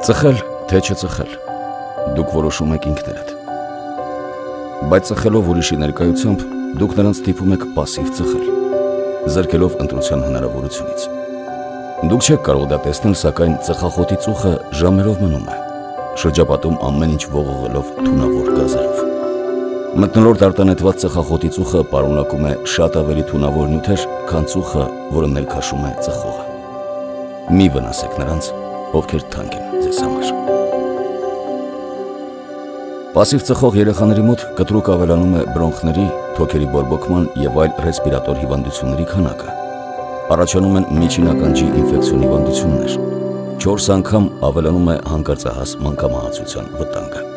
Ծխել, թե չծխել, դուք որոշում եք ինքներդ։ Բայց ծխելով ուրիշի ներկայությամբ, դուք նրանց ստիպում եք պասիվ ծխել, զրկելով ընտրության հնարավորությունից։ Դուք չեք կարող դա տեսնել, սակայն ծխախոտի ծուխը ժամերով մնում է, շրջապատում ամեն ինչ ողողելով թունավոր գազերով։ Մթնոլորտ արտանետված ծխախոտի ծուխը պարունակում է շատ ավելի թունավոր նյութեր, քան ծուխը, որը ներքաշում է ծխողը։ Մի վնասեք նրանց, ովքեր թանկ են ձեզ համար։ Պասիվ ծխող երեխաների մոտ կտրուկ ավելանում է բրոնխների, թոքերի բորբոքման և այլ ռեսպիրատոր հիվանդությունների քանակը։ Առաջանում են միջին ականջի ինֆեկցիոն հիվանդություններ։ 4 անգամ ավելանում է հանկարծահաս մանկամահացության վտանգը։